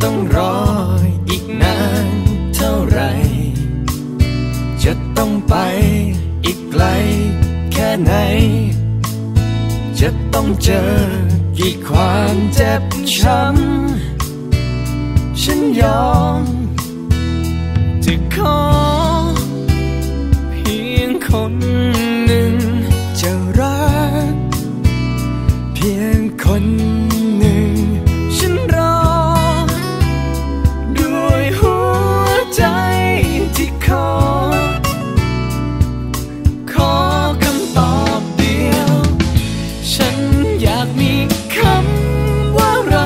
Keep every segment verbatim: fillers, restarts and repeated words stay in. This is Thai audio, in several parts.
ต้องรออีกนานเท่าไรจะต้องไปอีกไกลแค่ไหนจะต้องเจอกี่ความเจ็บช้ำฉันยอมจะขอเพียงคนหนึ่งจะรักเพียงคนหนึ่งฉันรอด้วยหัวใจที่ขอขอคำตอบเดียวฉันอยากมีคำว่าเรา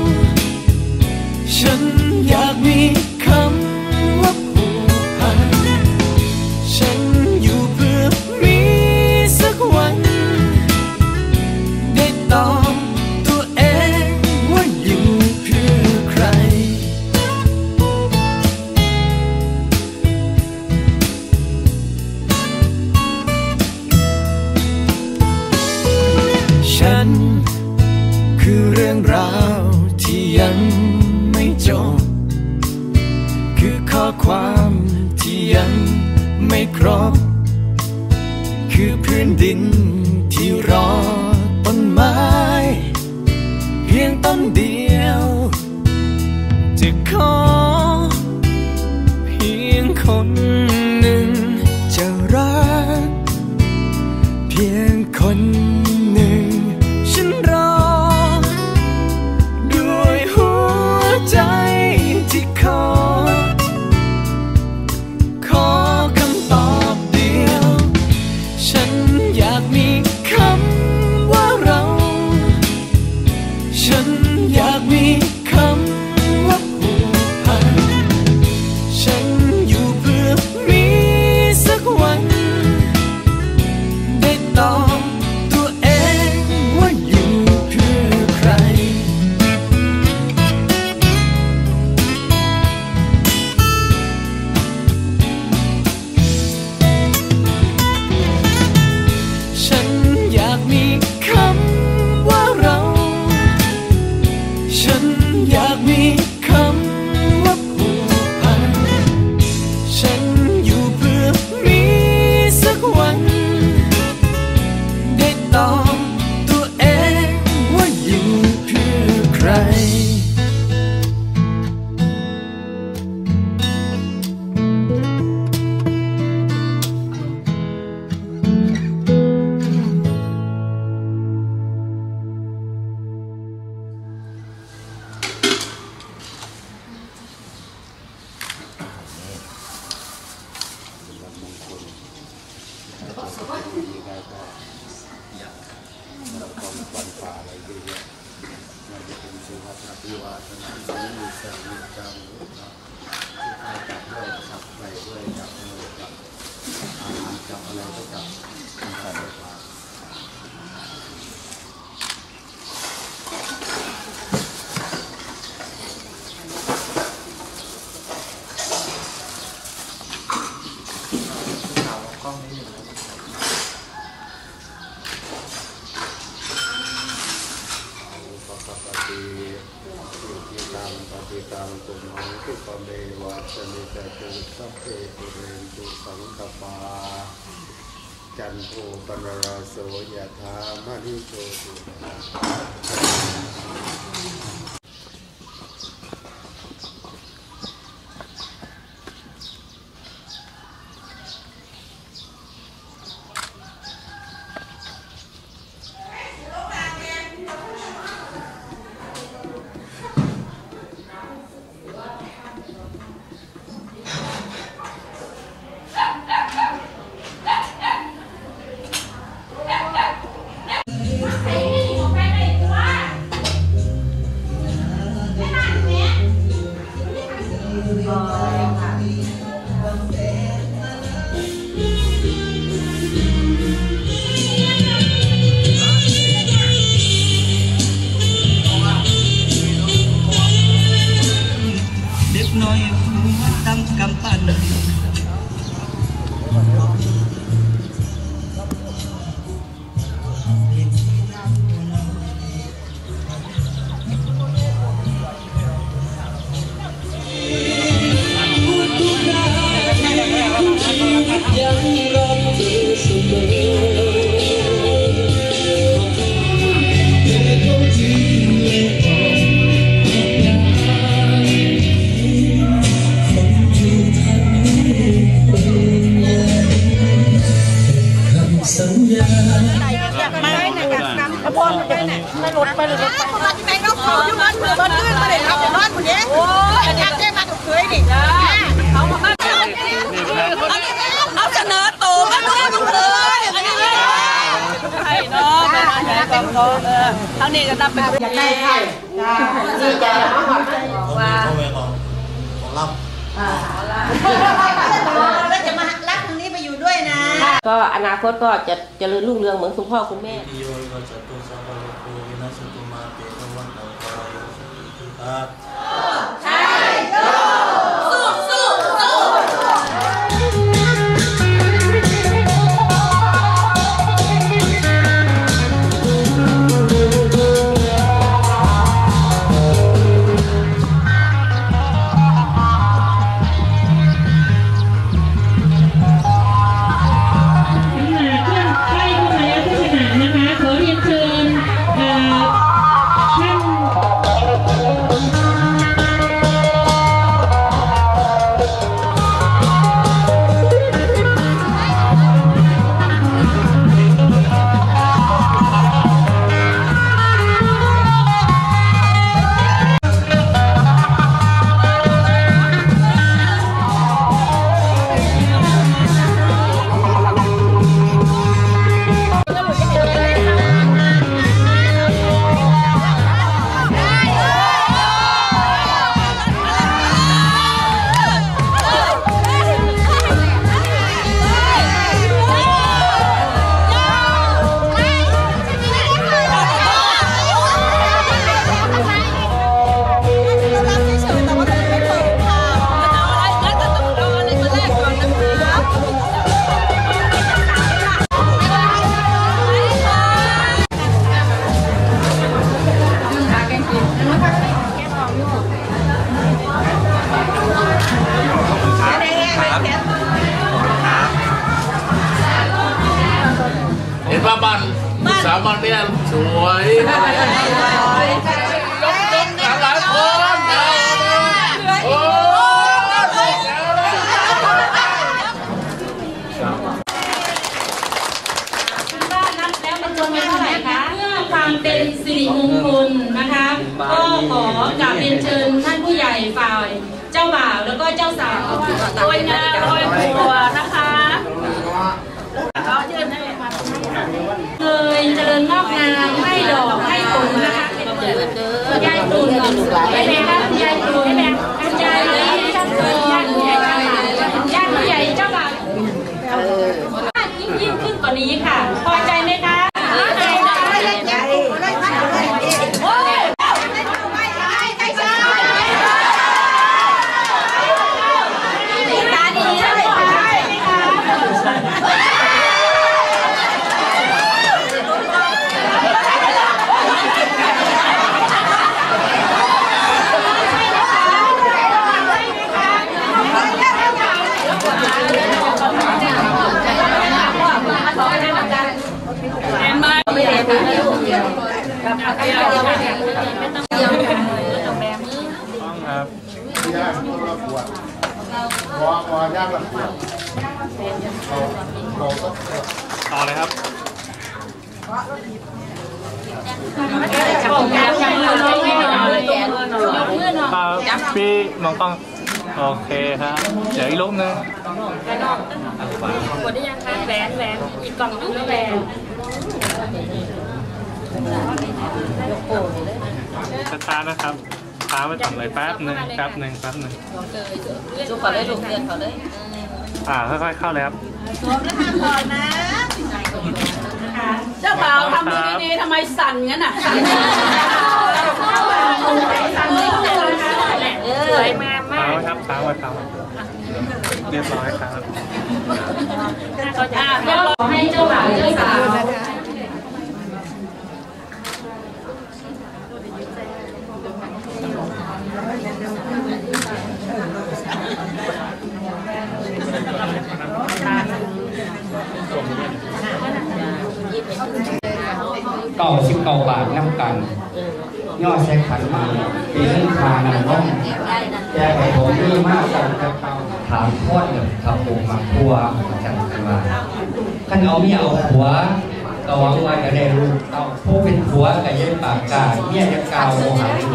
ฉันอยากมีคำว่าผูกพันฉันอยู่เพื่อมีสักวันได้ตอบตัวเองว่าอยู่เพื่อใครฉันคือเรื่องราวที่ยังไม่จบคือข้อความที่ยังไม่ครบคือพื้นดินที่รอต้นไม้เพียงต้นเดียวจะขอเพียงคนหนึ่งจะรักเพียงคนหนึ่งฉันรอด้วยหัวใจที่ขอขอคำตอบเดียวฉันอยากมีคำว่าเราฉันอยากมีคำว่าผูกพันฉันอยู่เพื่อมีสักวันได้ตอบตัวเองว่าอยู่เพื่อใครฉันอยากมีคำว่าเราฉันอยากมีคำว่าผูกพันฉันอยู่เพื่อมีสักวันได้ตอบตัวเองว่าอยู่เพื่อใครจันโทปนราโสยถามณิโชติอยู่บ้านเมืองบ้านอื่นมาเลยครับบ้านคนนี้โอ้ยทักได้มาถูกเคยดิเขามาเอาเสนอโตมาด้วยมึงเลยใช่เนาะเป็นอะไรกองเขาเออทั้งนี้จะนับเป็นอยากได้ใช่ดีใจว่าของเราแล้วจะมารักตรงนี้ไปอยู่ด้วยนะก็อนาคตก็จะเจริญรุ่งเรืองเหมือนคุณพ่อคุณแม่ใช่สู้สู้สู้บ้านสามบ้านเนี่ยสวยลงลงหลายคนโอ้บ้านนับแล้วมันจำนวนเท่าไหร่คะเพื่อความเป็นสิริมงคลนะคะก็ขอกราบเรียนเชิญท่านผู้ใหญ่ฝ่ายเจ้าบ่าวแล้วก็เจ้าสาวโดยงานโดยหัวนะคะเลยเจริญงอกงามให้ดอกให้ผลนะคะยายตุ่นไม่แพงค่ะยายตุ่นไม่แพงยายเจ้าตุ่นยายผู้ใหญ่ยายผู้ใหญ่เจ้าบ่าวยิ่งยิ่งขึ้นกว่านี้ค่ะพอใจไหมคะต่อเลยครับพี่มองกล้องโอเคครับเดี๋ยวอีกรูปนึงกดได้ยังคะแหวนแหวนอีกกล่องนึงแล้วแหวนช้าๆนะครับช้าไปต่ำเลยแป๊บหนึ่งแป๊บหนึ่งแป๊บหนึ่งจุกขอได้ลูกเรียนขอได้อ่าค่อยๆเข้าเลยครับสวมแล้วทำก่อนนะเจ้าบ่าวทำมือดีๆทำไมสั่นงั้นอ่ะสั่นสวยมากมากครับเท้าไว้เท้าเรียบร้อยครับก็ขอให้เจ้าบ่าวเจ้าสาวเก้าสิบเก้าบาทน้ำกันยอดใช้ขันมาปีนึงทางน้ำน้องแก้ไขผมนี่มากกันครับถามทอดเลยครับผมมาทัวจังกันว่าท่านเอาเมียเอาผัวก็หวังว่าจะได้รู้เอาผู้เป็นผัวกับยัยปากกาเมียจะกาวโมหัง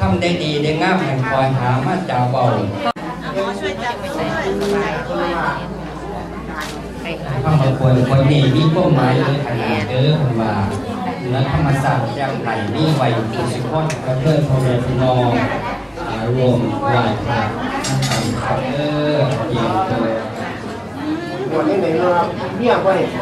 ำได้ดีได้งามให้คอยหามาจากเบาคำว่าคนคนนี้มีเป้าหมายเลยขนาดเด้อคนว่าเหนือธรรมศาสตร์แจ้งไหลนี่ไว้ทุกสิบคนกระเพื่อนพ่อแม่พี่น้องรวมไหวพระนะครับเออเยี่ยมเลยวันนี้ไหนเราเนี่ยก็เห็น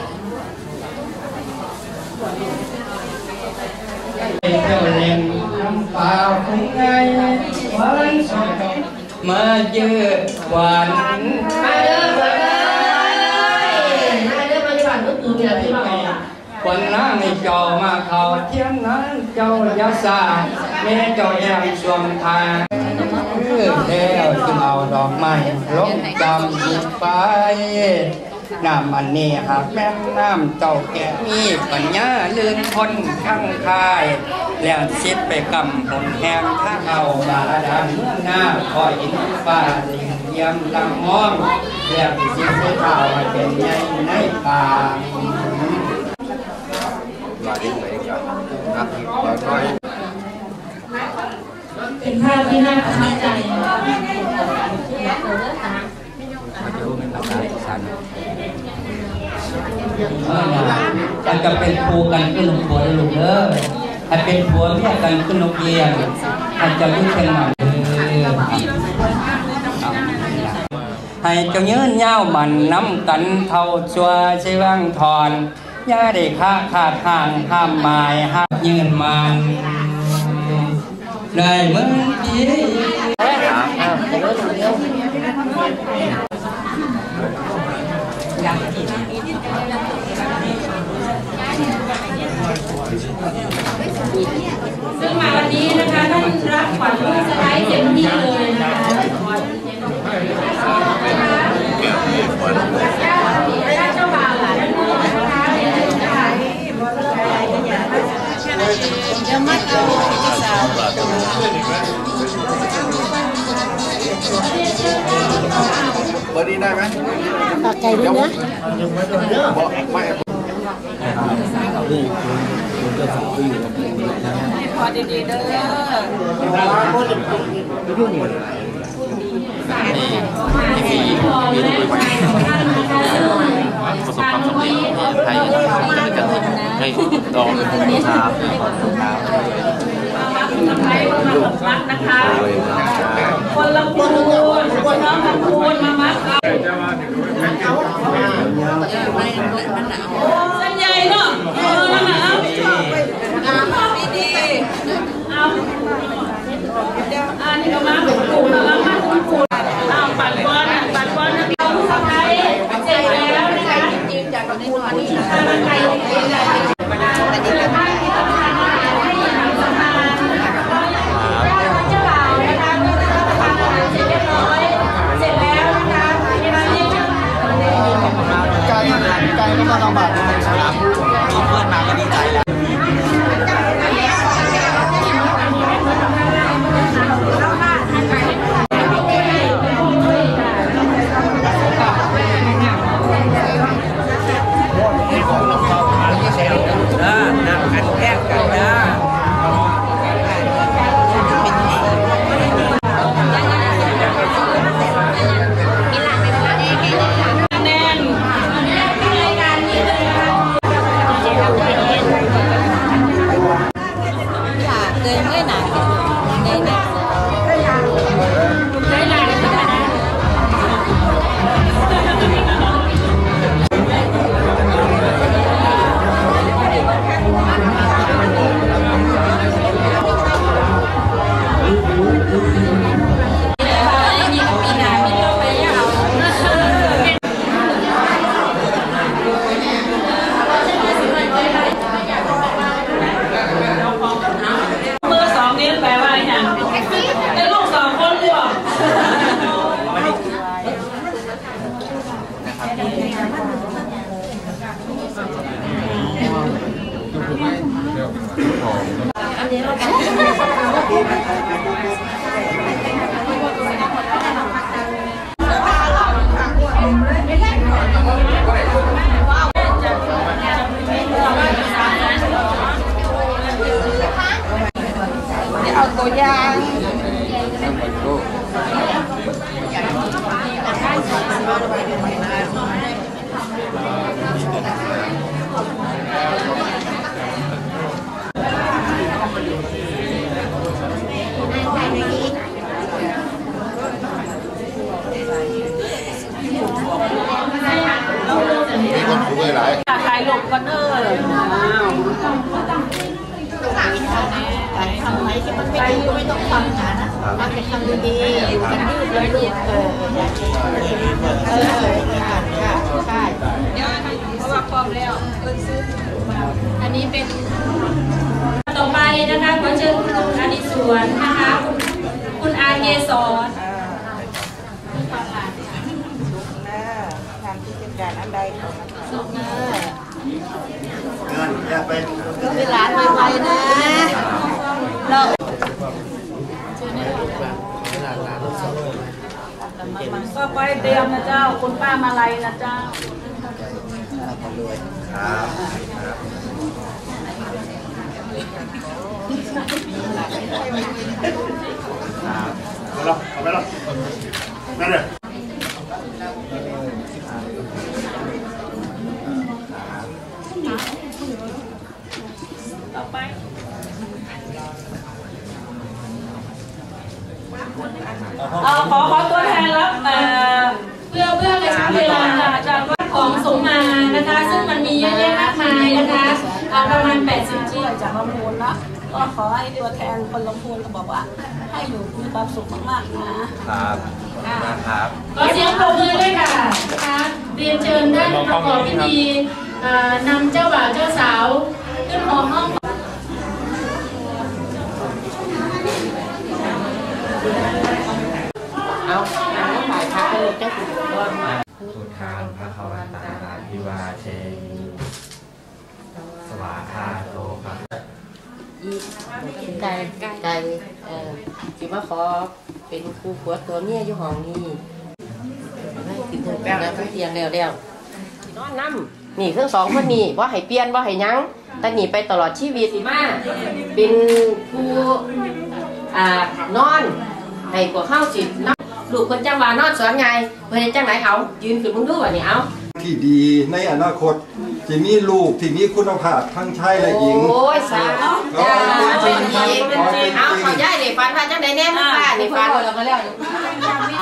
เจ้าเล่นน้ำเปล่าคงไงหวานสดมาเยอะหวานมาเด้อมาเด้อมาเด้อมาที่บ้านก็คือมีอะไรที่บ้านคนนั่งในเจ้ามาเขาเทียนนั้นเจ้ายาสาแม่เจ้าแอมสวมทางเพื่อแล้วจึงเอาดอกไม้ลงจำไปน้ำอันนี้หากแม่น้ำเจ้าแก่มีปัญญาเลื่อนคนข้างคายแล้วชิดไปกำหนแหงข้าเอาบาดาลเมื่อหน้าคอยอินฟ้าลิงเยี่ยมลำมองแล้วชิดเสื้อขาวมาเป็นใหญ่ในป่าเป็นภาพที่น่าประทับใจจะจะเป็นครูกันขึ้นลงผัวลูกเด้อถ้าเป็นผัวเมียกันขึ้นลงเกียงอาจจะยุ่งเช่นนั้นให้เจ้าเนื้อเน่ามันน้ำกันเท่าชัวใช้ว่างทอนย่าได้ค่าขาดห่างห้ามหมายห้ามยืนมันได้เมื่อกี้ซึ่งมาวันนี้นะคะท่านรับขวัญลูกสะใภ้เต็มที่เลยนะคะเจ้าบ่าวด้านโน้นนะคะเดี๋ยวมาเอาสาวเบอร์นี้ได้ไหมปากไก่ด้วยนะบอกไม่พอดีๆเด้อประสบความสำเร็จให้กันให้ต่อครับรักนะคะคนละคูณคนละคูณมามัดเอาเส้นใหญ่เนาะเออนั่นน่ะเอาดีๆเอาอันนี้ก็มาคูณแล้วมาคูณคูณเอาปั่นบอลปั่นบอลนะเอาผู้สะใภ้เสร็จแล้วนะคะจิ้มจากกับคูณอันนี้นะคะไก่เองเลยไกลก็มาลำบากนะครับมีเพื่อนมาก็ดีใจแล้วนั่งกันแยกกันนะตัวอย่างมีคนคุยหลายถ่ายรูปกันเออทำไมที่มันไม่ดีก็ไม่ต้องฟังนะมันจะทำดีๆอยู่กันยืดเลยลูกเออเออใช่เพราะว่าพร้อมแล้วอันนี้เป็นต่อไปนะคะขอเชิญคุณอดิศวรนะคะคุณอาเกศรทำกิจการอันใดของสุขนะเงินอย่าไปเวลาใหม่ๆนะเราก็ไปเตรียมนะเจ้าคุณป้ามาลัยนะเจ้าครับเอาละเอาไปละนั่นเลยต่อไปเอ่อขอขอตัวแทนรับเอ่อเพื่อเพื่อกระชับเวลาจากของสงมานะคะซึ่งมันมีเยอะแยะมากมายนะคะประมาณแปดสิบชิ้นจากลำพูนนะก็ขอให้ตัวแทนคนลำพูนก็บอกว่าให้อยู่มีความสุขมากๆนะครับนะครับขอเสียงปรบมือด้วยค่ะนะคะเรียนเชิญท่านประกอบพิธีนำเจ้าบ่าวเจ้าสาวขึ้นหอห้องเอาถ่ายภาพให้ลูกเจ้าคุณก่อนมาพุทธังพระคะวันตังอภิวาเทมิสวาคาโตครับไก่ไก่เอ่อสิมาขอเป็นครูขวดตัวเมียอยู่ห้องนี้ให้ติดเถิดแป้งแล้วเตียงแล้วแล้วนอนน้ำนี่เครื่องสองคนนี้ว่าให้เปลี่ยนว่าให้ยั้งแต่หนีไปตลอดชีวิตสิมาเป็นครูอ่านอนให้กว่าข้าวสินลูกคนจังหวานอนสอนไงเพื่อนจังไหนเอายืนขึ้นมึงดูวะนี่เอาที่ดีในอนาคตจะมีลูกที่มีคุณภาพทั้งชายและหญิงโอ้ยสาธุจ้าเป็นจริงเอาขอย้ายเด็กฟันพาจังไหนแน่มึงป้าเด็กฟัน